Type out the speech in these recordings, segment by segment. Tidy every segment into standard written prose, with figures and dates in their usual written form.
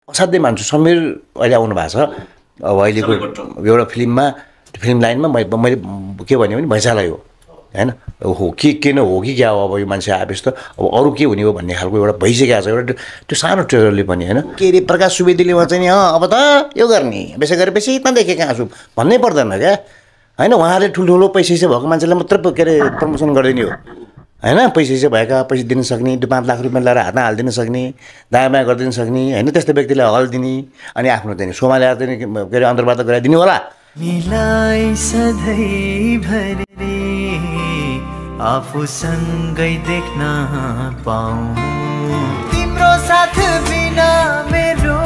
असाध्यै मान्छु समीर अहिले आउनु भएको छ अब अहिलेको एउटा फिल्म लाइनमा मैले के भने भैँचालाई हो हैन हो कि न हो कि क्या हो अब यो मान्छे आएपछि त अब अरू के हुने हो भन्ने खालको एउटा भइसकेको छ एउटा त्यो सानो ट्रेलरले पनि हैन के अरे प्रकाश सुवेदीले चाहिँ नि अब त यो गर्ने बेसा गरेपछि त देखे कहाँ छु भन्नै पर्दैन क्या हैन उहाँले ठुल्ठुलो पैसा भएको मान्छेलाई मात्र के अरे प्रमोसन गरिदिने हो हैन पैसा भएका पैसा दिन सक्ने 5 लाख रुपियाँ ल्याएर हातमा हालिदिन सक्ने दायाँ बायाँ गरिदिन सक्ने हैन त्यस्तो व्यक्तिलाई हल दिने अनि आफ्नो चाहिँ सोमा ल्याएर चाहिँ के अरे अन्तर्वार्ता गराइदिने होला मिलाई सधैँभरि आफूसँगै देख्न पाऊँ तिम्रो साथ बिना मेरो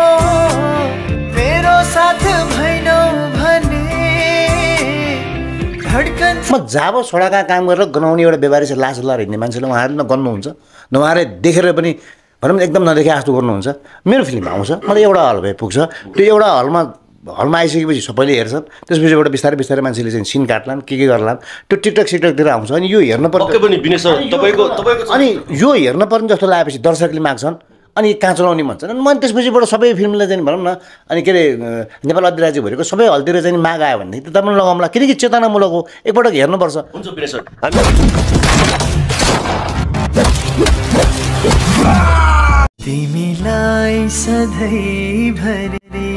साथ भएनौ भने धड्कन म जाब छोडाका काम गरेर गनाउने एउटा व्यवहारिक लास लाएर हिँड्ने मान्छेले उहाँहरूले न गर्नुहुन्छ न उहाँले देखेर पनि भनौँ एकदम नदेखे जस्तो गर्नुहुन्छ मेरो फिल्म आउँछ मलाई एउटा हल भए पुग्छ त्यो एउटा हलमा आइसकेपछि सबैले हेर्छन् त्यसपछिबाट बिस्तारै बिस्तारै मान्छेले चाहिँ सिन काट्लान् के गर्लान् त्यो टिकटक सिकटकतिर आउँछ अनि यो हेर्न अनि यो हेर्न पर्ने जस्तो लागेपछि दर्शकले माग्छन् अनि कहाँ चलाउने भन्छन् अनि मैले त्यसपछिबाट सबै फिल्मलाई चाहिँ भनौँ न अनि के अरे नेपाल अधिराज्यभरिको सबै हलतिर चाहिँ माग आयो भनेदेखि त तपाईँ लगाउँला किनकि चेतनामूलक हो एकपटक हेर्नुपर्छ तिमीलाई सधैँभरि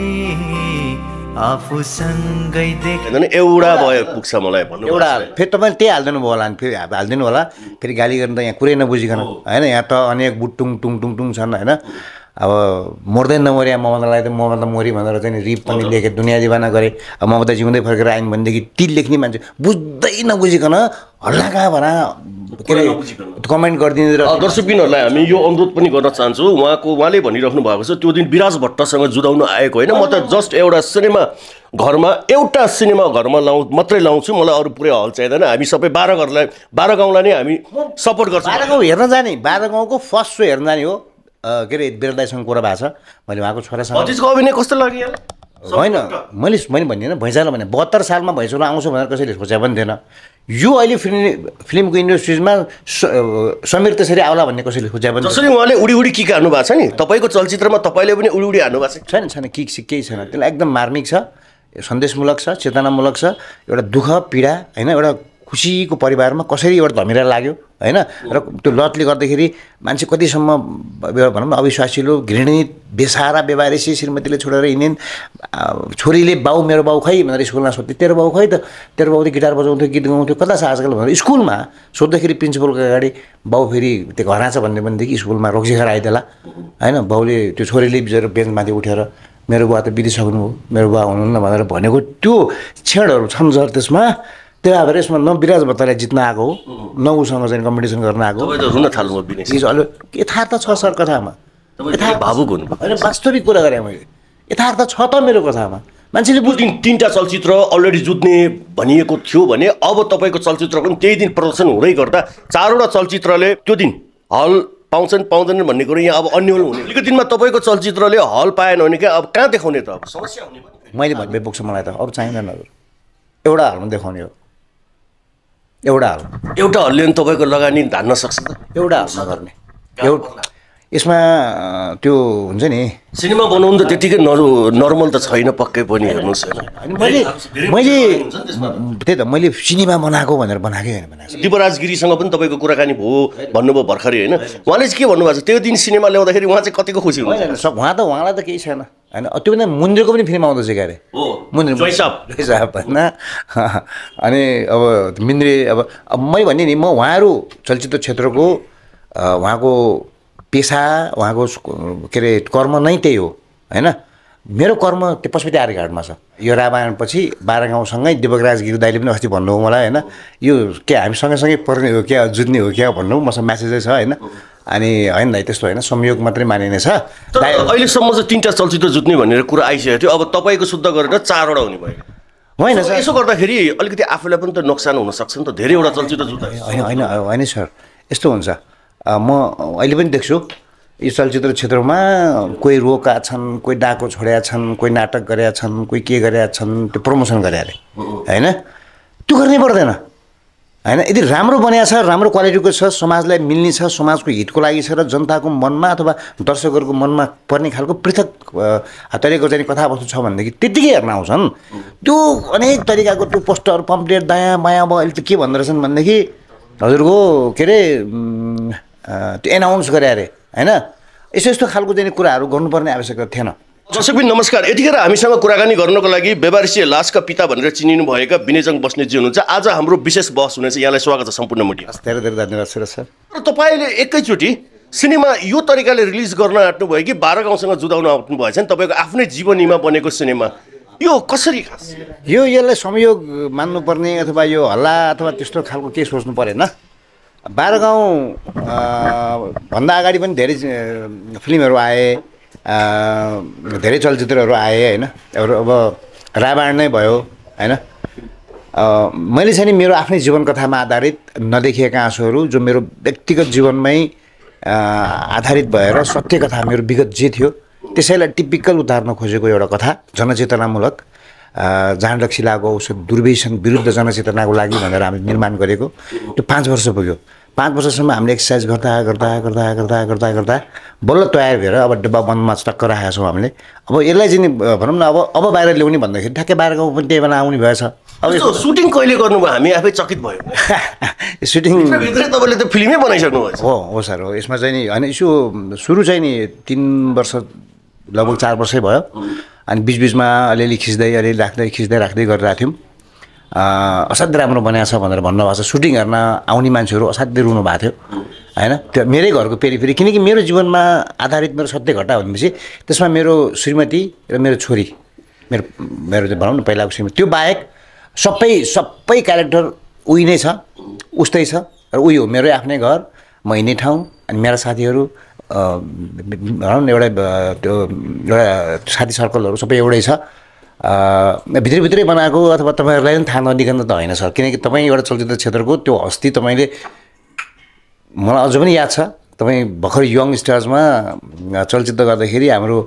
आफूसँगै देख्न एउटा भयो पुग्छ मलाई भन्नु एउटा फेरि तपाईँले त्यही हालिदिनु भयो होला फेरि हालिदिनु होला फेरि गाली गर्नु त यहाँ कुरै नबुझिकन होइन यहाँ त अनेक बुटुङ टुङ टुङ टुङ छन् होइन अब मर्दै नमरे ममतालाई त ममता मोरी भनेर चाहिँ रिप पनि लेखेँ दुनियाँ दिवाना गरेँ अब ममता जिउँदै फर्केर आइन् भनेदेखि ती लेख्ने मान्छे बुझ्दै नबुझिकन हल्ला कहाँ भरा के अरे कमेन्ट गरिदिने र दर्शकबिनहरूलाई हामी यो अनुरोध पनि गर्न चाहन्छौँ उहाँले भनिराख्नु भएको छ त्यो दिन विराज भट्टसँग जुधाउन आएको होइन म त जस्ट एउटा सिनेमा घरमा मात्रै लाउँछु मलाई अरू पुरै हल चाहिँदैन हामी सबै 12 गाउँलाई नै हामी सपोर्ट गर्छौँ 12 गाउँ हेर्न जाने 12 गाउँको फर्स्ट शो हेर्न जाने हो के अरे बिरदाईसँग कुरा भएको छ मैले उहाँको छोरासँग अभिनय कस्तो लाग्यो होइन मैले भन्दिनँ भैँचालो भने 72 सालमा भैँचालो आउँछ भनेर कसैले सोचे पनि थिएन यो अहिले फिल्मको इन्डस्ट्रिजमा समीर त्यसरी आउला भन्ने कसैले सोचे पनि जसरी उहाँले उडी किक हान्नु भएको छ नि तपाईँको चलचित्रमा तपाईँले पनि उडी हान्नु भएको छैन किक सिक केही छैन त्यसलाई एकदम मार्मिक छ सन्देशमूलक छ चेतनामूलक छ एउटा दुःख पीडा होइन एउटा खुसीको परिवारमा कसरी एउटा धमिरा लाग्यो होइन र त्यो लतले गर्दाखेरि मान्छे कतिसम्म भनौँ न अविश्वासिलो घृणित बेसारा व्यवहारिसी श्रीमतीले छोडेर हिँडिन् छोरीले बाउ मेरो बाउ खै भनेर स्कुलमा सोध्थे तेरो बाउ खै त तेरो बाउ त गिटार बजाउँथ्यो गीत गाउँथ्यो कता छ आजकल भनेर स्कुलमा सोद्धाखेरि प्रिन्सिपलको अगाडि बाउ फेरि त्यो घर आछ भनेदेखि स्कुलमा रोक्सिखेर आइदेला होइन बाउले त्यो छोरीले बिचरा बेन्चमाथि उठेर मेरो बुवा त बितिसक्नु हो मेरो बुवा हुनुहुन्न भनेर भनेको त्यो क्षणहरू छन् सर त्यसमा त्यही भएर यसमा न विराज भट्टलाई जित्न आएको हो न उसँग चाहिँ कम्पिटिसन गर्न आएको रुन थाल्नु यथार्थ छ सर कथामा भावुक हुनु होइन वास्तविक कुरा गरेँ मैले यथार्थ छ त मेरो कथामा मान्छेले बुझ्दिन 3टा चलचित्र अलरेडी जुत्ने भनिएको थियो भने अब तपाईँको चलचित्र पनि त्यही दिन प्रदर्शन हुँदै गर्दा 4वटा चलचित्रले त्यो दिन हल पाउँदैनन् भन्ने कुरो यहाँ अब अन्यल हुने अलिकति दिनमा तपाईँको चलचित्रले हल पाएन भने क्या अब कहाँ देखाउने त अब समस्या हुने मैले भन्ने पुग्छ मलाई त अब चाहिँदैन एउटा हलमा देखाउने हो एउटा हलले पनि तपाईँको लगानी धान्न सक्छ त एउटा हलमा गर्ने यसमा त्यो हुन्छ नि सिनेमा बनाउनु त त्यतिकै नर्मल त छैन पक्कै पनि हेर्नुहोस् मैले त्यही त मैले सिनेमा बनाएको भनेर बनाएकै होइन भनेको दिपराज गिरीसँग पनि तपाईँको कुराकानी भयो भन्नुभयो भर्खरै होइन उहाँले चाहिँ के भन्नुभएको छ त्यो दिन सिनेमा ल्याउँदाखेरि उहाँ चाहिँ कतिको खुसी हुन्छ उहाँलाई त केही छैन होइन त्यो भन्दा मुन्द्रेको पनि फिल्म आउँदैछ क्या अरे मुन्द्रे होइन अनि अब मिन्द्रे अब मैले भने नि म उहाँहरू चलचित्र क्षेत्रको उहाँको पेसा उहाँको के अरे कर्म नै त्यही हो होइन मेरो कर्म त्यो पशुपति आर्यघाटमा छ यो रामायणपछि 12 गाउँसँगै दिपकराज गिरी दाइले पनि अस्ति भन्नुभयो मलाई होइन यो के हामी सँगै पर्ने हो क्या जुत्ने हो क्या भन्नु मसँग म्यासेजै छ होइन अनि होइन दाइ त्यस्तो होइन संयोग मात्रै मानिने छ अहिलेसम्म चाहिँ 3टा चलचित्र जुत्ने भनेर कुरा आइसकेको थियो अब तपाईँको शुद्ध गरेर 4वटा हुने भयो होइन सर यसो गर्दाखेरि अलिकति आफूलाई पनि त नोक्सान हुनसक्छ नि त धेरैवटा चलचित्र जुत्दा होइन सर यस्तो हुन्छ म अहिले पनि देख्छु यो चलचित्र क्षेत्रमा कोही रोका छन् कोही डाको छोडेका छन् कोही नाटक गरेका छन् कोही के गरेका छन् त्यो प्रमोसन गरे अरे होइन त्यो गर्नै पर्दैन होइन यदि राम्रो बनाएको छ राम्रो क्वालिटीको छ समाजलाई मिल्ने छ समाजको हितको लागि छ र जनताको मनमा अथवा दर्शकहरूको मनमा पर्ने खालको पृथक तरिकाको चाहिँ कथावस्तु छ भनेदेखि त्यत्तिकै हेर्न आउँछन् त्यो अनेक तरिकाको त्यो पोस्टर पम्पलेट दायाँ बायाँ अब अहिले त के भन्दो रहेछन् भनेदेखि हजुरको के अरे त्यो एनाउन्स गरे अरे होइन यस्तो यस्तो खालको चाहिँ कुराहरू गर्नुपर्ने आवश्यकता थिएन दर्शकबिन नमस्कार यतिखेर हामीसँग कुराकानी गर्नको लागि व्यवहारिसी लासका पिता भनेर चिनिनुभएका विनयजङ बस्नेतजी हुनुहुन्छ आज हाम्रो विशेष बहस हुनेछ यहाँलाई स्वागत छ सम्पूर्ण मिडिया धेरै धेरै धन्यवाद सुरेश सर र तपाईँले एकैचोटि सिनेमा यो तरिकाले रिलिज गर्न आँट्नुभयो कि 12 गाउँसँग जुदाउन आँट्नु भएछ नि तपाईँको आफ्नै जीवनीमा बनेको सिनेमा यो कसरी खास यसलाई संयोग मान्नुपर्ने अथवा यो हल्ला अथवा त्यस्तो खालको केही सोच्नु परेन 12 गाउँ भन्दा अगाडि पनि धेरै फिल्महरू आए धेरै चलचित्रहरू आए होइन अब रामायण नै भयो होइन मैले चाहिँ नि मेरो आफ्नै जीवन कथामा आधारित नदेखिएका आँसुहरू जो मेरो व्यक्तिगत जीवनमै आधारित भएर सत्य कथा मेरो विगत जे थियो त्यसैलाई टिपिकल उतार्न खोजेको एउटा कथा जनचेतनामूलक जाँड रक्सिलाको औषध दुर्व्यसन विरुद्ध जनचेतनाको लागि भनेर हामीले निर्माण गरेको त्यो 5 वर्ष पुग्यो 5 वर्षसम्म हामीले एक्सर्साइज गर्दा बल्ल तयार भएर अब डब्बा बन्दमा टक्क राखेका छौँ हामीले अब यसलाई चाहिँ भनौँ न अब बाहिर ल्याउने भन्दाखेरि ठ्याक्कै 12 गाउँ पनि त्यही बेला आउने भएछ अब यो सुटिङ कहिले गर्नुभयो हामी आफै चकित भयो सुटिङ भित्रै तपाईँले त फिल्मै बनाइसक्नु भएछ हो सर हो यसमा चाहिँ नि होइन यसो सुरु चाहिँ नि 3 वर्ष लगभग 4 वर्षै भयो अनि बिचबिचमा अलिअलि खिच्दै राख्दै गरिरहेको थियौँ असाध्यै राम्रो बनाएको छ भनेर भन्नुभएको छ सुटिङ हेर्न आउने मान्छेहरू असाध्यै रुनु भएको थियो होइन त्यो मेरै घरको पेरिफेरी किनकि मेरो जीवनमा आधारित मेरो सत्य घटना भनेपछि त्यसमा मेरो श्रीमती र मेरो छोरी मेरो चाहिँ भनौँ न पहिलाको श्रीमती त्यो बाहेक सबै क्यारेक्टर उही नै छ उस्तै छ र उही हो मेरै आफ्नै घर म हिँड्ने ठाउँ अनि मेरा साथीहरू भनौँ न एउटा साथी सर्कलहरू सबै एउटै छ भित्रै बनाएको अथवा तपाईँहरूलाई पनि थाहा नदिकन त होइन सर किनकि तपाईँ एउटा चलचित्र क्षेत्रको त्यो हस्ती तपाईँले मलाई अझ पनि याद छ तपाईँ भर्खर यङ स्टार्समा चलचित्र गर्दाखेरि हाम्रो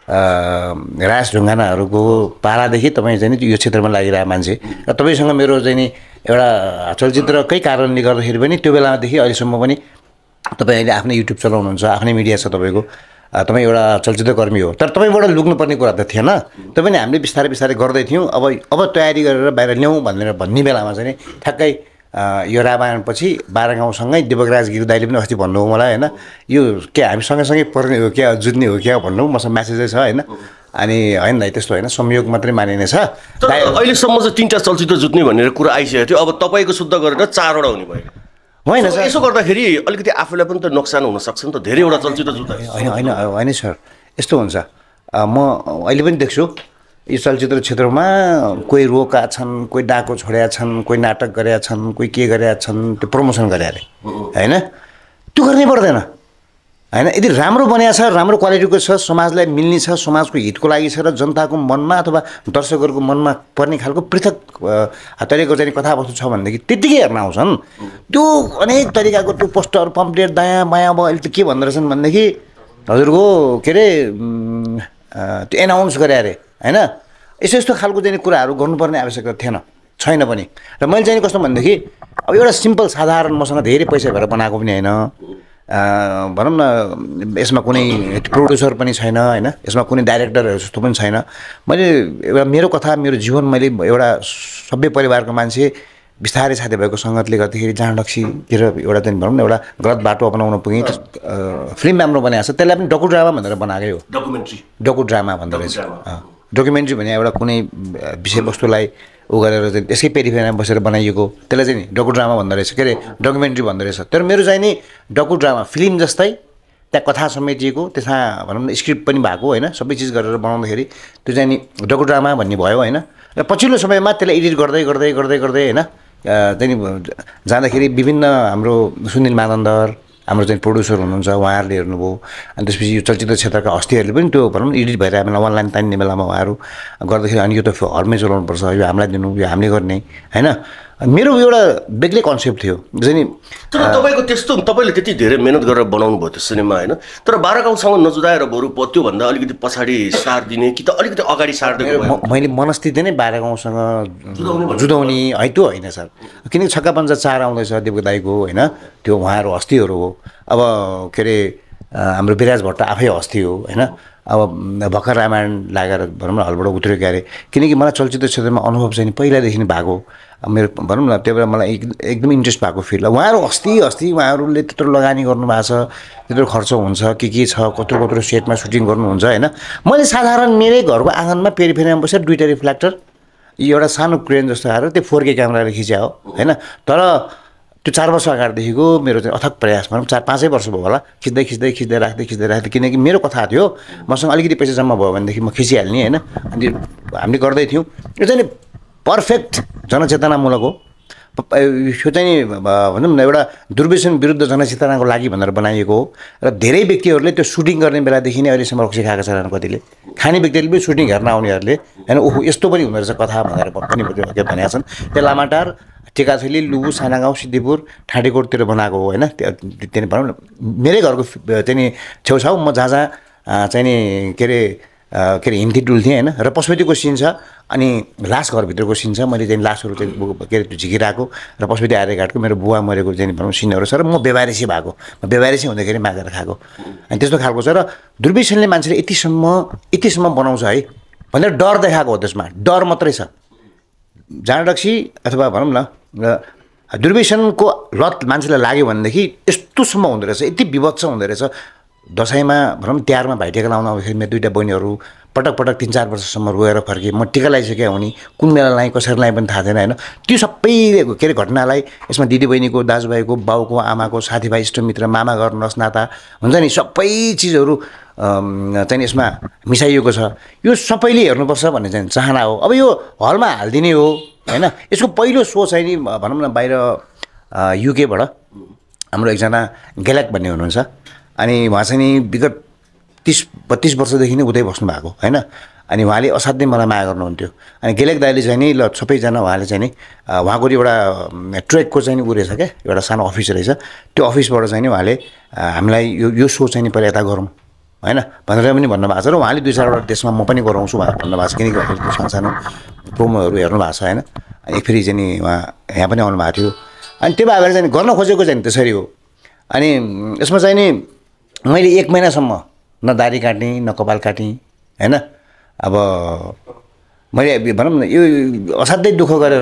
रास ढुङ्गानाहरूको पालादेखि तपाईँ चाहिँ नि यो क्षेत्रमा लागिरहेको मान्छे र तपाईँसँग मेरो चाहिँ नि एउटा चलचित्रकै कारणले गर्दाखेरि पनि त्यो बेलादेखि अहिलेसम्म पनि तपाईँ अहिले आफ्नै युट्युब चलाउनुहुन्छ आफ्नै मिडिया छ तपाईँको तपाईँ एउटा चलचित्रकर्मी हो तर तपाईँबाट लुक्नुपर्ने कुरा त थिएन तपाईँ नि हामीले बिस्तारै गर्दै थियौँ अब तयारी गरेर बाहिर ल्याउँ भन्ने बेलामा चाहिँ नि ठ्याक्कै यो रामायणपछि 12 गाउँसँगै देवकराज गिरी दाइले पनि अस्ति भन्नुभयो मलाई होइन यो के हामी सँगै पर्ने हो क्या जुत्ने हो क्या भन्नु मसँग म्यासेजै छ होइन अनि होइन दाइ त्यस्तो होइन संयोग मात्रै मानिने छ अहिलेसम्म चाहिँ 3टा चलचित्र जुत्ने भनेर कुरा आइसकेको थियो अब तपाईँको शुद्ध गरेर 4वटा हुने भयो होइन सर यसो गर्दाखेरि अलिकति आफूलाई पनि त नोक्सान हुनसक्छ नि त धेरैवटा चलचित्र जुत्दा होइन सर यस्तो हुन्छ म अहिले पनि देख्छु यो चलचित्र क्षेत्रमा कोही रोका छन् कोही डाको छोडेका छन् कोही नाटक गरेका छन् कोही के गरेका छन् त्यो प्रमोसन गरे अरे होइन त्यो गर्नै पर्दैन होइन यदि राम्रो बनाएको छ राम्रो क्वालिटीको छ समाजलाई मिल्ने छ समाजको हितको लागि छ र जनताको मनमा अथवा दर्शकहरूको मनमा पर्ने खालको पृथक तरिकाको चाहिँ कथावस्तु छ भनेदेखि त्यत्तिकै हेर्न आउँछन् त्यो अनेक तरिकाको त्यो पोस्टर पम्पलेट दायाँ बायाँ अब अहिले त के भन्दो रहेछन् भनेदेखि हजुरको के अरे त्यो एनाउन्स गरे अरे होइन यस्तो खालको चाहिँ कुराहरू गर्नुपर्ने आवश्यकता छैन पनि र मैले चाहिँ कस्तो भनेदेखि अब एउटा सिम्पल साधारण मसँग धेरै पैसा भएर बनाएको पनि होइन भनौँ न यसमा कुनै प्रोड्युसर पनि छैन होइन यसमा कुनै डाइरेक्टरहरू जस्तो पनि छैन मैले एउटा मेरो कथा मेरो जीवन मैले एउटा सभ्य परिवारको मान्छे बिस्तारै साथी भएको सङ्गतले गर्दाखेरि जाँड रक्सीतिर एउटा चाहिँ भनौँ न एउटा गलत बाटो अपनाउन पुगेँ फिल्म राम्रो बनाएको छ त्यसलाई पनि डकु ड्रामा भनेर बनाएकै हो डकु ड्रामा भन्दो रहेछ डकुमेन्ट्री भने एउटा कुनै विषयवस्तुलाई ऊ गरेर चाहिँ त्यसकै पेरिफेरीमा बसेर बनाइएको त्यसलाई चाहिँ नि डकु ड्रामा भन्दो रहेछ के अरे डकुमेन्ट्री भन्दो रहेछ तर मेरो चाहिँ नि डकु ड्रामा फिल्म जस्तै त्यहाँ कथा समेटिएको त्यसमा भनौँ न स्क्रिप्ट पनि भएको होइन सबै चिज गरेर बनाउँदाखेरि त्यो चाहिँ नि डकु ड्रामा भन्ने भयो होइन र पछिल्लो समयमा त्यसलाई एडिट गर्दै होइन चाहिँ जाँदाखेरि विभिन्न हाम्रो सुनिल मानन्दर हाम्रो चाहिँ प्रोड्युसर हुनुहुन्छ उहाँहरूले हेर्नुभयो अनि त्यसपछि यो चलचित्र क्षेत्रका हस्तीहरूले पनि त्यो भनौँ एडिट भएर हामीलाई अनलाइन तान्ने बेलामा उहाँहरू गर्दाखेरि अनि यो त हलमै चलाउनुपर्छ यो हामीलाई दिनु यो हामीले गर्ने होइन मेरो एउटा बेग्लै कन्सेप्ट थियो जस्तै नि तर तपाईँको त्यस्तो तपाईँले त्यति धेरै मेहनत गरेर बनाउनु भयो त्यो सिनेमा होइन तर 12 गाउँसँग नजुदाएर बरु त्योभन्दा अलिकति पछाडि सार दिने कि त अलिकति अगाडि सार दिएको मैले मनस्थिति नै 12 गाउँसँग जुदाउने है त्यो होइन सर किनकि छक्का पञ्चा 4 आउँदैछ देवको दाईको होइन त्यो उहाँहरू हस्तीहरू हो अब के अरे हाम्रो विराज भट्ट आफै हस्ती हो होइन अब भर्खर रामायण लागेर भनौँ न हलबाट उत्रियो क्यारे किनकि मलाई चलचित्र क्षेत्रमा अनुभव चाहिँ पहिलादेखि भएको मेरो भनौँ न त्यही भएर मलाई एकदम इन्ट्रेस्ट भएको फिल्ड उहाँहरू अस्ति उहाँहरूले त्यत्रो लगानी गर्नुभएको छ त्यत्रो खर्च हुन्छ के छ कत्रो सेटमा सुटिङ गर्नुहुन्छ होइन मैले साधारण मेरै घरको आँगनमा पेरिफेरीमा बसेर 2टा रिफ्लेक्टर एउटा सानो क्रेन जस्तो आएर त्यो 4K क्यामेराले खिच्या हो होइन तर त्यो 4 वर्ष अगाडिदेखिको मेरो चाहिँ अथक प्रयास भनौँ 4-5 वर्ष भयो होला खिच्दै राख्दै किनकि मेरो कथा थियो मसँग अलिकति पैसा जम्मा भयो भनेदेखि म खिचिहाल्ने होइन अनि हामीले गर्दै थियौँ यो चाहिँ पर्फेक्ट जनचेतनामूलक हो यो चाहिँ भनौँ न एउटा दुर्व्यसन विरुद्ध जनचेतनाको लागि भनेर बनाइएको हो र धेरै व्यक्तिहरूले त्यो सुटिङ गर्ने बेलादेखि नै अहिलेसम्म रक्सी खाएको छ कतिले खाने व्यक्तिहरूले पनि सुटिङ हेर्न आउनेहरूले होइन ओहो यस्तो पनि हुँदो रहेछ कथा भनेर पनि भनेका छन् त्यो लामाटार टिकाथली लुबु सानागाउँ सिद्धिपुर ठाँटीकोटतिर बनाएको हो होइन त्यहाँ भनौँ न मेरै घरको चाहिँ नि छेउछाउ म जहाँ चाहिँ नि के अरे हिँड्थेँ डुल्थेँ होइन र पशुपतिको सिन छ अनि लास घरभित्रको सिन छ मैले चाहिँ लासहरू चाहिँ के अरे झिकिरहेको र पशुपति आर्यघाटको मेरो बुवा मरेको चाहिँ भनौँ सिनहरू छ र म बेवारेसी भएको म बेवारेसी हुँदाखेरि मागेर खाएको अनि त्यस्तो खालको छ र दुर्व्यसनले मान्छेले यतिसम्म बनाउँछ है भनेर डर देखाएको हो त्यसमा डर मात्रै छ जाँडरक्सी अथवा भनौँ न दुर्व्यसनको लत मान्छेलाई लाग्यो भनेदेखि यस्तोसम्म हुँदो रहेछ यति विभत्स हुँदो रहेछ दसैँमा भनौँ तिहारमा भाइटिका लाउन आउँदाखेरि मेरो 2टा बहिनीहरू पटक 3-4 वर्षसम्म रोएर फर्केँ म टिका लगाइसकेँ हुने कुन बेला लाएँ कसरी लाएँ पनि थाहा थिएन होइन त्यो सबै के अरे घटनालाई यसमा दिदीबहिनीको दाजुभाइको बाउको आमाको साथीभाइ इष्टमित्र मामा घर नसनाता हुन्छ नि सबै चिजहरू चाहिँ यसमा मिसाइएको छ यो सबैले हेर्नुपर्छ भन्ने चाहिँ चाहना हो अब यो हलमा हालिदिने हो होइन यसको पहिलो सो चाहिँ नि भनौँ न बाहिर युकेबाट हाम्रो एकजना गेलेक भन्ने हुनुहुन्छ अनि उहाँ चाहिँ नि विगत 30-32 वर्षदेखि नै उतै बस्नु भएको होइन अनि उहाँले असाध्यै मलाई माया गर्नुहुन्थ्यो अनि गेलेक दाइले चाहिँ नि ल सबैजना उहाँले चाहिँ नि उहाँको एउटा ट्रेकको चाहिँ नि उ रहेछ क्या एउटा सानो अफिस रहेछ त्यो अफिसबाट चाहिँ नि उहाँले हामीलाई यो सो चाहिँ नि पहिला यता गरौँ होइन भनेर पनि भन्नुभएको छ र उहाँले 2-4वटा देशमा म पनि गराउँछु भनेर भन्नुभएको छ किनकि उहाँले सानो प्रोमोहरू हेर्नु भएको छ होइन अनि फेरि चाहिँ नि उहाँ यहाँ पनि आउनुभएको थियो अनि त्यो भएर चाहिँ गर्न खोजेको चाहिँ त्यसरी हो अनि यसमा चाहिँ नि मैले 1 महिनासम्म न दाढी काट्ने न कपाल काट्ने होइन अब मैले भनौँ न यो असाध्यै दुःख गरेर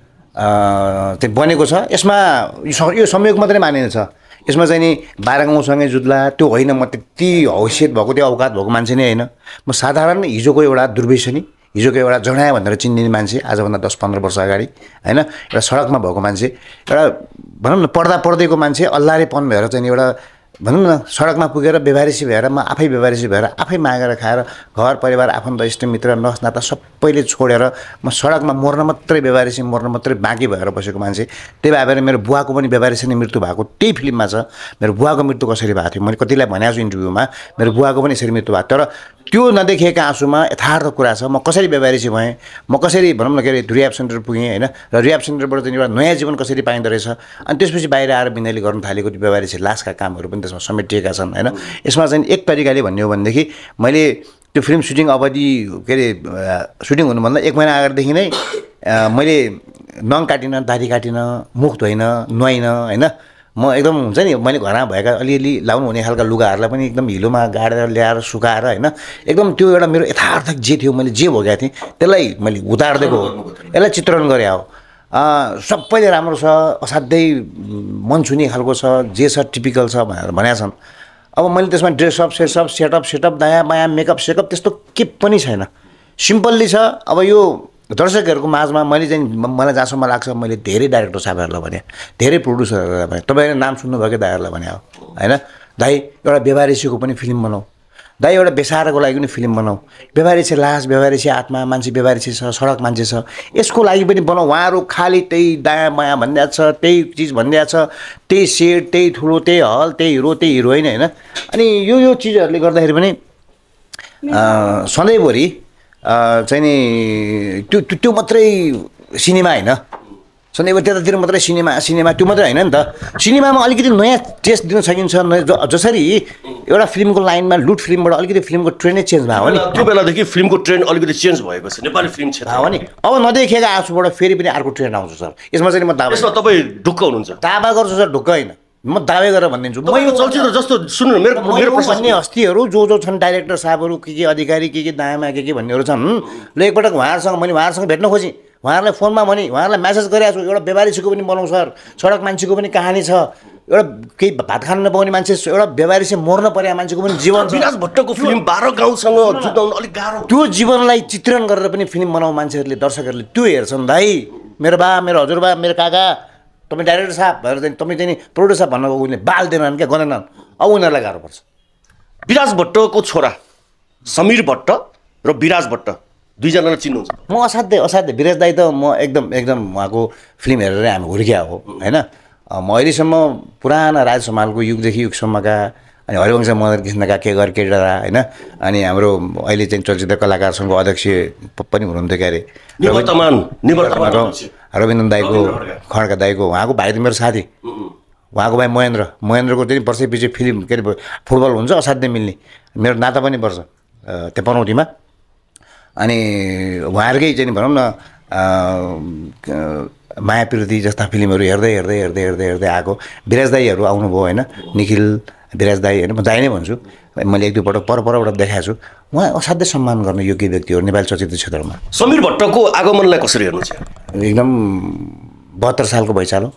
चाहिँ बनेको छ यसमा यो संयोग मात्रै मानिन्छ यसमा चाहिँ नि 12 गाउँसँगै जुत्ला त्यो होइन म त्यति हैसियत भएको त्यो औकात भएको मान्छे नै होइन म साधारण हिजोको एउटा दुर्व्यसनी हिजोको एउटा जडाया भनेर चिनिने मान्छे आजभन्दा 10-15 वर्ष अगाडि होइन एउटा सडकमा भएको मान्छे एउटा भनौँ न पर्दैको मान्छे अल्लारेपन भएर चाहिँ एउटा भनौँ न सडकमा पुगेर बेवारेसी भएर म आफै बेवारेसी भएर आफै मागेर खाएर घर परिवार आफन्त इष्टमित्र नसनाता सबैले छोडेर म सडकमा मर्न मात्रै बेवारेसी मर्न मात्रै बाँकी भएर बसेको मान्छे त्यही भएर मेरो बुवाको पनि बेवारेसी नै मृत्यु भएको त्यही फिल्ममा छ मेरो बुवाको मृत्यु कसरी भएको थियो मैले कतिलाई भनेको छु इन्टरभ्यूमा मेरो बुवाको पनि यसरी मृत्यु भएको तर त्यो नदेखिएका आँसुमा यथार्थ कुरा छ म कसरी बेवारेसी भएँ म कसरी भनौँ न के अरे रिह्याब सेन्टर पुगेँ होइन र रिह्याब सेन्टरबाट चाहिँ एउटा नयाँ जीवन कसरी पाइँदो रहेछ अनि त्यसपछि बाहिर आएर बिनाले गर्न थालेको त्यो बेवारेसी लासका कामहरू पनि त्यसमा समेटिएका छन् होइन यसमा चाहिँ एक तरिकाले भन्ने हो भनेदेखि मैले त्यो फिल्म सुटिङ अवधि के अरे सुटिङ हुनुभन्दा 1 महिना अगाडिदेखि नै मैले नङ काटिनँ दाढी काटिनँ मुख धोइन नुहाइनँ होइन म एकदम हुन्छ नि मैले घरमा भएका अलिअलि लाउनु हुने खालका लुगाहरूलाई पनि एकदम हिलोमा गाडेर ल्याएर सुकाएर होइन एकदम त्यो एउटा मेरो यथार्थ जे थियो मैले जे भोगेको थिएँ त्यसलाई मैले उतारिदिएको हो यसलाई चित्रण गरेँ हो सबैले राम्रो छ असाध्यै मन छुने खालको छ जे छ टिपिकल छ भनेर भनेका छन् अब मैले त्यसमा ड्रेसअप सेटअप दायाँ बायाँ मेकअप सेकअप त्यस्तो के पनि छैन सिम्पल्ली छ अब यो दर्शकहरूको माझमा मैले चाहिँ मलाई जहाँसम्म लाग्छ मैले धेरै डाइरेक्टर साहबहरूलाई भने धेरै प्रड्युसरहरूलाई भने तपाईँले नाम सुन्नुभएकै दाइहरूलाई भने हो होइन दाइ एउटा बेवारेसीको पनि फिल्म बनाऊ दाइ एउटा बेसारको लागि पनि फिल्म बनाऊ बेवारेसी लास बेवारेसी आत्मा मान्छे बेवारेसी छ सडक मान्छे छ यसको लागि पनि बनाऊ उहाँहरू खालि त्यही दायाँ बायाँ भनिदिएको छ त्यही चिज भनिदिएको छ त्यही सेट त्यही ठुलो त्यही हल त्यही हिरो त्यही हिरोइन होइन अनि यो चिजहरूले गर्दाखेरि पनि सधैँभरि चाहिँ नि त्यो मात्रै सिनेमा होइन सन्दीप त्यतातिर मात्रै सिनेमा त्यो मात्रै होइन नि त सिनेमामा अलिकति नयाँ टेस्ट दिन सकिन्छ जसरी एउटा फिल्मको लाइनमा लुट फिल्मबाट अलिकति फिल्मको ट्रेन्डै चेन्ज भयो भने त्यो बेलादेखि फिल्मको ट्रेन्ड अलिकति चेन्ज भएको छ नेपाली फिल्म क्षेत्र हो नि अब नदेखेका आँसुबाट फेरि पनि अर्को ट्रेन्ड आउँछ सर यसमा चाहिँ म दावा यसमा तपाईँ ढुक्क हुनुहुन्छ दावा गर्छु सर ढुक्क होइन म दावे गरेर भनिदिन्छु म यो चलचित्र जस्तो सुन्नु मेरो प्रश्न भन्ने हस्तीहरू जो छन् डाइरेक्टर साहबहरू के अधिकारी के दायामा के भन्नेहरू छन् ल एकपटक उहाँहरूसँग मैले उहाँहरूसँग भेट्न खोजेँ उहाँहरूलाई फोनमा भने उहाँहरूलाई म्यासेज गरिरहेको छु एउटा व्यापारीको पनि बनाउँ सर सडक मान्छेको पनि कहानी छ एउटा केही भात खान नपाउने मान्छे एउटा व्यापारी मर्न परेको मान्छेको पनि जीवन छ विकास भट्टको फिल्म 12 गाउँसँग जुटाउन अलिक गाह्रो त्यो जीवनलाई चित्रण गरेर पनि फिल्म बनाउने मान्छेहरूले दर्शकहरूले त्यो हेर्छन् दाइ मेरो बा मेरो हजुरबा मेरो काका तपाईँ डाइरेक्टर साहब भएर चाहिँ तपाईँ चाहिँ प्रोड्युसर साहब भन्नको उनीहरूले बाल्दैनन् क्या गरेनन् अब उनीहरूलाई गाह्रो पर्छ विराज भट्टको छोरा समीर भट्ट र विराज भट्ट दुईजनालाई चिन्नुहुन्छ म असाध्यै विराज दाई त म एकदम उहाँको फिल्म हेरेर हामी हुर्किया हो होइन म अहिलेसम्म पुराना राज समालको युगदेखि युगसम्मका अनि हरिवंश मदन कृष्णका केडरा होइन अनि हाम्रो अहिले चाहिँ चलचित्र कलाकार सङ्घको अध्यक्ष पनि हुनुहुन्थ्यो के अरे रविन्द्र दाईको खड्का दाईको उहाँको भाइ त मेरो साथी उहाँको भाइ महेन्द्रको चाहिँ वर्षैपछि फिल्म के अरे फुटबल हुन्छ असाध्यै मिल्ने मेरो नाता पनि पर्छ त्यो पनौतीमा अनि उहाँहरूकै चाहिँ भनौँ न मायाप्रति जस्ता फिल्महरू हेर्दै आएको विराज दाईहरू आउनुभयो होइन निखिल विराज दाई होइन म दाई नै भन्छु मैले एक दुईपटक परबाट देखाएको छु उहाँ असाध्यै सम्मान गर्ने योग्य व्यक्तिहरू नेपाली चलचित्र क्षेत्रमा समीर भट्टको आगमनलाई कसरी हेर्नुहुन्छ एकदम 72 सालको भैँचालो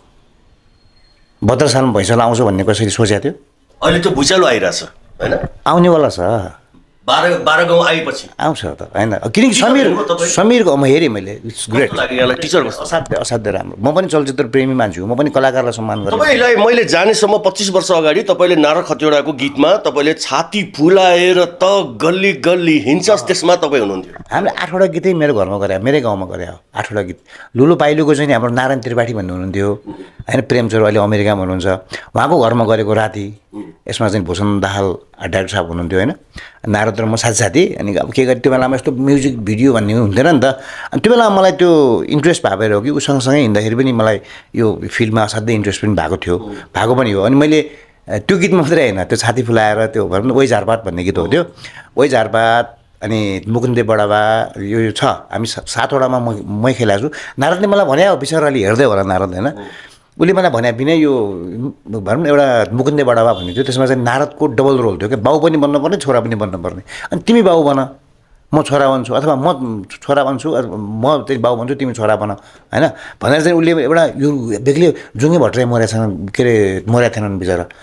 72 सालमा भैँचालो आउँछ भन्ने कसरी सोचेको थियो अहिले त भुइँचालो आइरहेछ होइन आउनेवाला छ 12 गाउँ आएपछि आउँछ त होइन किनकि समीरको म हेरेँ मैले इट्स ग्रेट टिचर असाध्यै राम्रो म पनि चलचित्र प्रेमी मान्छे हो म पनि कलाकारलाई सम्मान गर्छु तपाईँलाई मैले जानेसम्म 25 वर्ष अगाडि तपाईँले नारद खतिवडाको गीतमा तपाईँले छाती फुलाएर त गल्ली गल्ली हिँड्छस् त्यसमा तपाईँ हुनुहुन्थ्यो हामीले 8वटा गीतै मेरो घरमा गरे मेरै गाउँमा गरे हो 8वटा गीत लुलु पाइलुको चाहिँ हाम्रो नारायण त्रिपाठी भन्ने हुनुहुन्थ्यो होइन प्रेमचोर अहिले अमेरिकामा हुनुहुन्छ उहाँको घरमा गरेको राति यसमा चाहिँ भूषण दाहाल डाइरेक्टर साहब हुनुहुन्थ्यो होइन नारद र म साथी अनि अब के गरेँ त्यो बेलामा यस्तो म्युजिक भिडियो भन्ने हुन्थेन नि त अनि त्यो बेलामा मलाई त्यो इन्ट्रेस्ट भएर हो कि उसँगसँगै हिँड्दाखेरि पनि मलाई यो फिल्डमा असाध्यै इन्ट्रेस्ट पनि भएको पनि हो अनि मैले त्यो गीत मात्रै होइन त्यो छाती फुलाएर त्यो भनौँ न ओइ झारपात भन्ने गीत हो त्यो ओइ झारपात अनि मुकुन्दे बडाबा यो छ हामी 7वटामा मै खेलाएको छु नारदले मलाई भने विचार अलि हेर्दै होला नारद होइन उसले मलाई भने बिना यो भनौँ न एउटा मुकुन्दे बडाबा भन्ने थियो त्यसमा चाहिँ नारदको डबल रोल थियो क्या बाउ पनि बन्नुपर्ने छोरा पनि बन्नुपर्ने अनि तिमी बाउ बन म छोरा बन्छु अथवा म छोरा बन्छु म चाहिँ बाउ बन्छु तिमी छोरा बन होइन भनेर चाहिँ उसले एउटा यो बेग्लै जुङ्गे भट्टराई मरेका थिएनन्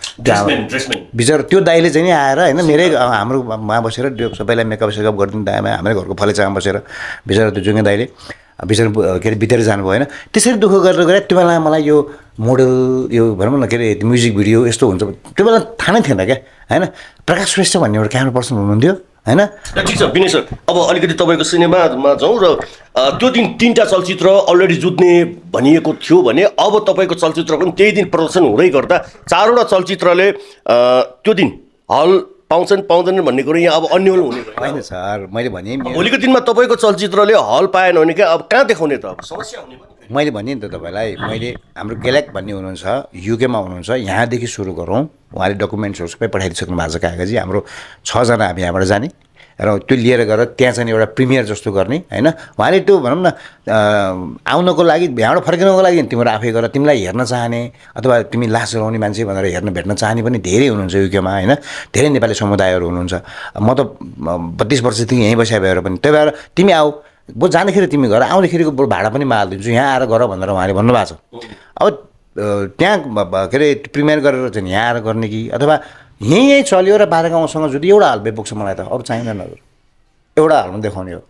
बिचरा त्यो दाइले चाहिँ नि आएर होइन मेरै हाम्रोमा बसेर त्यो सबैलाई मेकअप सेकअप गरिदिनु दाइमा हाम्रै घरको फलेचामा बसेर बिचरा त्यो जुङ्गे दाइले बिचरा के अरे बितेर जानुभयो होइन त्यसरी दुःख गरेर गएर त्यो बेला मलाई यो मोडल यो भनौँ न के अरे म्युजिक भिडियो यस्तो हुन्छ त्यो बेला थाहा नै थिएन क्या होइन प्रकाश श्रेष्ठ भन्ने एउटा क्यामेरा पर्सन हुनुहुन्थ्यो होइन ठिक छ विनय सर अब अलिकति तपाईँको सिनेमामा जाउँ र त्यो दिन 3टा चलचित्र अलरेडी जुत्ने भनिएको थियो भने अब तपाईँको चलचित्र पनि त्यही दिन प्रदर्शन हुँदै गर्दा 4वटा चलचित्रले त्यो दिन हल पाउँदैनन् भन्ने कुरो यहाँ अब अन्यल हुने होइन सर मैले भने भोलिको दिनमा तपाईँको चलचित्रले हल पाएन भने क्या अब कहाँ देखाउने त अब समस्या हुने मैले भने नि त तपाईँलाई मैले हाम्रो गेलेक भन्ने हुनुहुन्छ युकेमा हुनुहुन्छ यहाँदेखि सुरु गरौँ उहाँले डकुमेन्ट्सहरू सबै पठाइदिइसक्नु भएको छ कागजी हाम्रो 6 जना हामी यहाँबाट जाने र त्यो लिएर गएर त्यहाँ चाहिँ एउटा प्रिमियर जस्तो गर्ने होइन उहाँले त्यो भनौँ न आउनको लागि यहाँबाट फर्किनको लागि तिम्रो आफै गएर तिमीलाई हेर्न चाहने अथवा तिमी लास जलाउने मान्छे भनेर हेर्न भेट्न चाहने पनि धेरै हुनुहुन्छ युकेमा होइन धेरै नेपाली समुदायहरू हुनुहुन्छ म त 32 वर्षदेखि यहीँ बसिया भएर पनि त्यही भएर तिमी आऊ म जाँदाखेरि तिमी घर आउँदाखेरिको भाडा पनि म हालिदिन्छु यहाँ आएर गर भनेर उहाँले भन्नुभएको छ अब त्यहाँ के अरे प्रिमियर गरेर चाहिँ यहाँ आएर गर्ने कि अथवा यहीँ चल्यो र 12 गाउँसँग जुन एउटा हाल पुग्छ मलाई त अरू चाहिँदैन एउटा हालमा देखाउने हो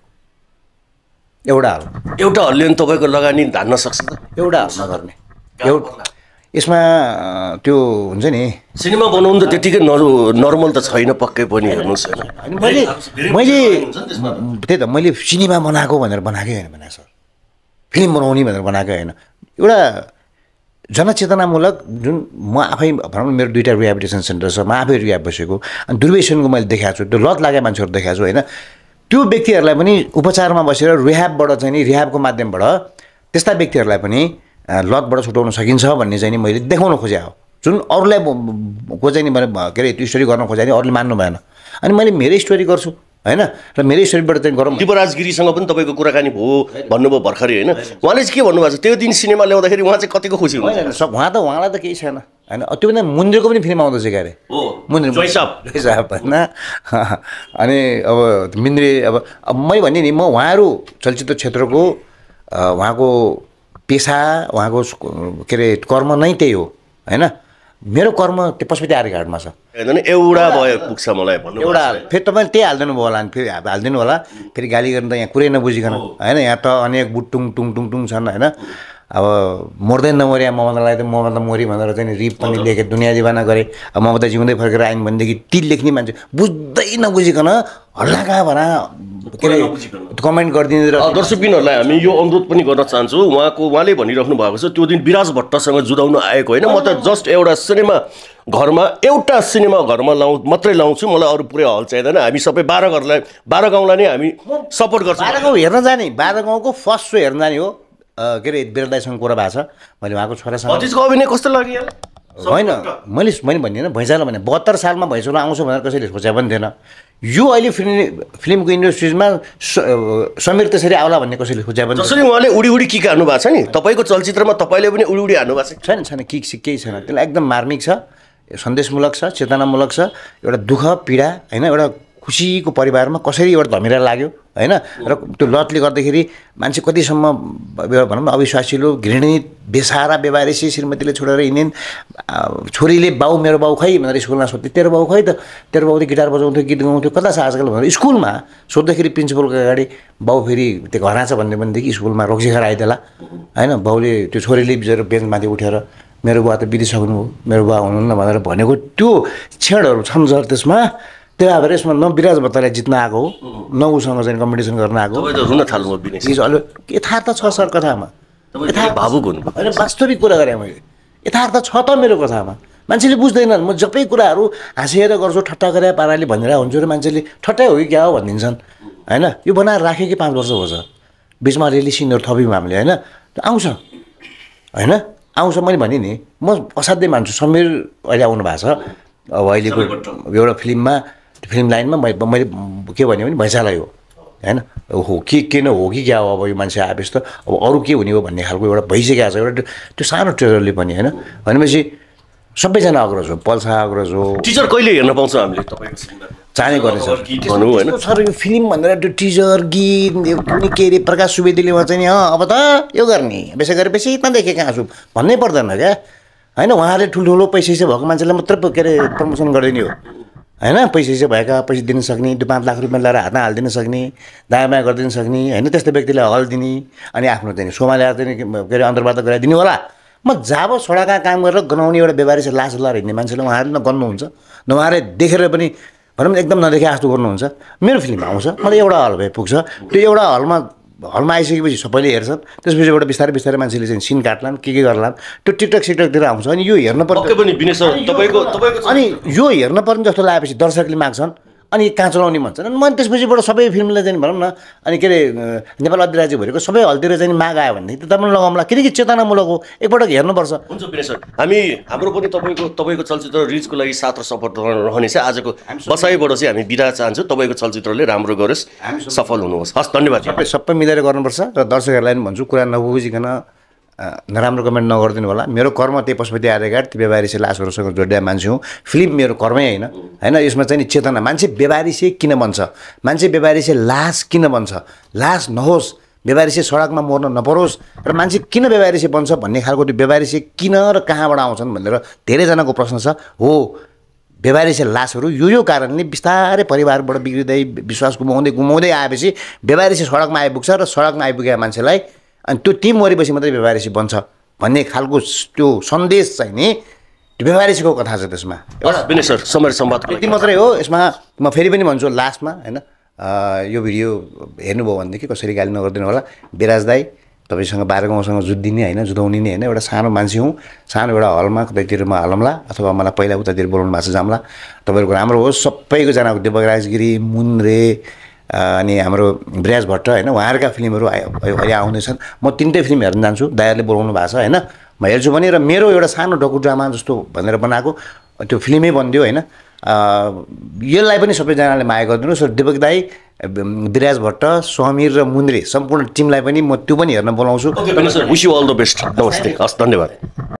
एउटा हलले पनि तपाईँको लगानी धान्न सक्छ त एउटा हालमा गर्ने यसमा त्यो हुन्छ नि सिनेमा बनाउनु त त्यतिकै नर्मल त छैन पक्कै पनि हेर्नुहोस् मैले त्यही त मैले सिनेमा बनाएको भनेर बनाएकै होइन भने सर फिल्म बनाउने भनेर बनाएकै होइन एउटा जनचेतनामूलक जुन म आफै भनौँ मेरो 2टा रिहेबिलिटेसन सेन्टर छ म आफै रिहाब बसेको अनि दुर्व्यसनको मैले देखाएको छु त्यो लत लागेको मान्छेहरू देखाएको छु होइन त्यो व्यक्तिहरूलाई पनि उपचारमा बसेर रिहाबबाट चाहिँ नि रिहाबको माध्यमबाट त्यस्ता व्यक्तिहरूलाई पनि लतबाट छुटाउन सकिन्छ भन्ने चाहिँ नि मैले देखाउन खोजेँ हो जुन अरूलाई को चाहिँ नि मैले के अरे त्यो स्टोरी गर्न खोजेँ नि अरूले मान्नु भएन अनि मैले मेरै स्टोरी गर्छु होइन र मेरै स्टोरीबाट चाहिँ गरौँ दिपराज गिरीसँग पनि तपाईँको कुराकानी भयो भन्नुभयो भर्खरै होइन उहाँले चाहिँ के भन्नुभएको छ त्यो दिन सिनेमा ल्याउँदाखेरि उहाँ चाहिँ कतिको खुसी हुनुहुन्छ उहाँलाई त केही छैन होइन त्यो भन्दा मुन्द्रेको पनि फिल्म आउँदैछ क्यारे मुन्द्रे होइन अनि अब मिन्द्रे अब मैले भने नि म उहाँहरू चलचित्र क्षेत्रको उहाँको पेसा उहाँको के अरे कर्म नै त्यही हो होइन मेरो कर्म त्यो पशुपति आर्यघाटमा छ एउटा भयो पुग्छ मलाई भन्नु एउटा फेरि तपाईँले त्यही हालिदिनु भयो होला फेरि हालिदिनु होला फेरि गाली गर्नु त यहाँ कुरै नबुझिकन होइन यहाँ त अनेक बुटुङ टुङ टुङ टुङ छन् होइन अब मर्दैन नमर्या ममतालाई त ममता मरी भनेर चाहिँ रिप पनि लेखेँ दुनियाँ दिवाना गरेँ अब ममता जिउँदै फर्केर आइन् भनेदेखि ती लेख्ने मान्छे बुझ्दै नबुझिकन हल्ला कहाँ भना के अरे कमेन्ट गरिदिने र दर्शकबिनहरूलाई हामी यो अनुरोध पनि गर्न चाहन्छौँ उहाँले भनिराख्नु भएको छ त्यो दिन विराज भट्टसँग जुधाउन आएको होइन म त जस्ट एउटा सिनेमा घरमा मात्रै लाउँछु मलाई अरू पुरै हल चाहिँदैन हामी सबै 12 गाउँलाई नै हामी सपोर्ट गर्छौँ 12 गाउँ हेर्न जाने 12 गाउँको फर्स्ट शो हेर्न जाने हो के अरे बिरदाईसँग कुरा भएको छ मैले उहाँको छोरासँग अतिशको अभिनय कस्तो लाग्यो होइन मैले भनिदिनँ भैँचालो भने 72 सालमा भैँचालो आउँछ भनेर कसैले सोचे पनि थिएन यो अहिले फिल्मको इन्डस्ट्रिजमा समीर त्यसरी आउला भन्ने कसैले सोचे पनि जसरी उहाँले उडी किक हान्नु भएको छ नि तपाईँको चलचित्रमा तपाईँले पनि उडी हान्नु भएको छैन किक सिक केही छैन त्यसलाई एकदम मार्मिक छ सन्देशमूलक छ चेतनामूलक छ एउटा दुःख पीडा होइन एउटा खुसीको परिवारमा कसरी एउटा धमिरा लाग्यो होइन र त्यो लतले गर्दाखेरि मान्छे कतिसम्म भनौँ न अविश्वासिलो घृणित बेसारा व्यवहारिसी श्रीमतीले छोडेर हिँडिन् छोरीले मेरो बाउ खै भनेर स्कुलमा सोध्थ्यो तेरो बाउ खै त तेरो बाउ त गिटार बजाउँथ्यो गीत गाउँथ्यो कता छ आजकल भनेर स्कुलमा सोद्धाखेरि प्रिन्सिपलको अगाडि बाउ फेरि त्यो घरमा छ भन्ने भनेदेखि स्कुलमा रोक्सी खाएर आइदेला होइन बाउले त्यो छोरीले बिचरा बेन्चमाथि उठेर मेरो बुवा त बितिसक्नु हो मेरो बुवा हुनुहुन्न भनेर भनेको त्यो क्षणहरू छन् सर त्यसमा त्यो अब यसमा न विराज भट्टलाई जित्न आएको हो न उसँग चाहिँ कम्पिटिसन गर्न आएको रुन थाल्नु यथार्थ छ सर कथामा भावुक हुनु होइन वास्तविक कुरा गरेँ मैले यथार्थ छ त मेरो कथामा मान्छेले बुझ्दैनन् म सबै कुराहरू हाँसेर गर्छु ठट्टा गरेर पाराले भनेर हुन्छु र मान्छेले ठट्टै हो कि क्या हो भनिदिन्छन् होइन यो बनाएर राख्यो कि 5 वर्ष हो छ बिचमा अलिअलि सिनहरू थप्यौँ हामीले होइन आउँछ होइन आउँछ मैले भने नि म असाध्यै मान्छु समीर अहिले आउनु भएको छ अब अहिलेको एउटा फिल्ममा फिल्म लाइनमा मैले के भन्यो भने भैँचालै हो होइन हो कि किन हो कि क्या हो अब यो मान्छे आएपछि त अब अरू के हुने हो भन्ने खालको एउटा भइसकेको छ एउटा त्यो सानो ट्रेलरले पनि होइन भनेपछि सबैजना अग्रज हो पल्सा अग्रज हो टिजर कहिले हेर्न पाउँछ हामीले तपाईँको सिनेमा चाँडै गर्ने भनौँ होइन सर यो फिल्म भनेर त्यो टिजर गीत कुनै के अरे प्रकाश सुवेदीले भन्छ नि अब त यो गर्ने बेसी गरेपछि नदेखेँ कहाँ छु भन्नै पर्दैन क्या होइन उहाँहरूले ठुल्ठुलो पैसा भएको मान्छेलाई मात्र के अरे प्रमोसन गरिदिने हो होइन पैसा भएका पैसा दिन सक्ने 5 लाख रुपियाँ ल्याएर हातमा हालिदिन सक्ने दायाँ बायाँ गरिदिन सक्ने होइन त्यस्तो व्यक्तिलाई हल दिने अनि आफ्नो चाहिँ सोमा ल्याएर चाहिँ के अरे अन्तर्वार्ता गराइदिने होला म जब सडकमा काम गरेर गनाउने एउटा व्यवहारिक लास लाएर हिँड्ने मान्छेले उहाँहरूले न गर्नुहुन्छ न उहाँले देखेर पनि भनौँ एकदम नदेखे जस्तो गर्नुहुन्छ मेरो फिल्म आउँछ मलाई एउटा हल भए पुग्छ त्यो एउटा हलमा आइसकेपछि सबैले हेर्छन् त्यसपछिबाट बिस्तारै मान्छेले चाहिँ सिन काट्लान् के गर्लान् त्यो टिकटक सिकटकतिर आउँछ अनि यो हेर्न पर्छ अनि यो हेर्न पर्ने जस्तो लागेपछि दर्शकले माग्छन् अनि कहाँ चलाउने भन्छन् अनि त्यसपछिबाट सबै फिल्मलाई चाहिँ भनौँ न अनि के अरे नेपाल अधिराज्यभरिको सबै हलतिर चाहिँ माग आयो भनेदेखि त तपाईँले लगाउँला किनकि चेतनामूलक हो एकपटक हेर्नुपर्छ हुन्छ विनय सर हामी हाम्रो पनि तपाईँको चलचित्र रिलिजको लागि साथ र सपोर्ट रहनेछ आजको बसाइबाट चाहिँ हामी बिदा चाहन्छौँ तपाईँको चलचित्रले राम्रो गरोस् सफल हुनुहोस् हस् धन्यवाद सबै मिलेर गर्नुपर्छ र दर्शकहरूलाई पनि भन्छु कुरा नबुझिकन नराम्रो कमेन्ट नगरिदिनु होला मेरो कर्म त्यही पशुपति आर्यघाट त्यो व्यवहारिसे लासहरूसँग जोडिया मान्छे हुँ फिल्म मेरो कर्मै होइन यसमा चाहिँ नि चेतना मान्छे व्यवहारिसे किन बन्छ मान्छे व्यवहारिसे लास किन बन्छ लास नहोस् व्यवहारिसे सडकमा मर्न नपरोस् र मान्छे किन व्यवहारिसे बन्छ भन्ने खालको त्यो व्यवहारिसे किन र कहाँबाट आउँछन् भनेर धेरैजनाको प्रश्न छ हो व्यवहारिसे लासहरू यो कारणले बिस्तारै परिवारबाट बिग्रिँदै विश्वास गुमाउँदै आएपछि व्यवहारिसे सडकमा आइपुग्छ र सडकमा आइपुगेका मान्छेलाई अनि त्यो टिम मरेपछि मात्रै व्यवहारिसी बन्छ भन्ने खालको त्यो सन्देश चाहिँ नि त्यो व्यवहारिसीको कथा छ त्यसमा एउटा विनय सर समय संवाद यति मात्रै हो यसमा म फेरि पनि भन्छु लास्टमा होइन यो भिडियो हेर्नुभयो भनेदेखि कसरी गाली नगरिदिनु होला विराज दाई तपाईँसँग 12 गाउँसँग जुझिदिने होइन जुधाउने नि होइन एउटा सानो मान्छे हुँ सानो एउटा हलमा कतैतिर म हालौँला अथवा मलाई पहिला उतातिर बोलाउनु भएको छ जाम्ला तपाईँहरूको राम्रो होस् सबैको जनाको दिपक राजगिरी मुन्द्रे अनि हाम्रो विराज भट्ट होइन उहाँहरूका फिल्महरू अहिले आउँदैछन् म तिनटै फिल्म हेर्न जान्छु दाइहरूले बोलाउनु भएको छ होइन म हेर्छु पनि र मेरो एउटा सानो डकुड्रामा जस्तो भनेर बनाएको त्यो फिल्मै बनिदियो होइन यसलाई पनि सबैजनाले माया गरिदिनुहोस् र दिपक दाई विराज भट्ट समीर र मुन्द्रे सम्पूर्ण टिमलाई पनि म त्यो पनि हेर्न बोलाउँछु okay sir wish you all the best नमस्ते हस् धन्यवाद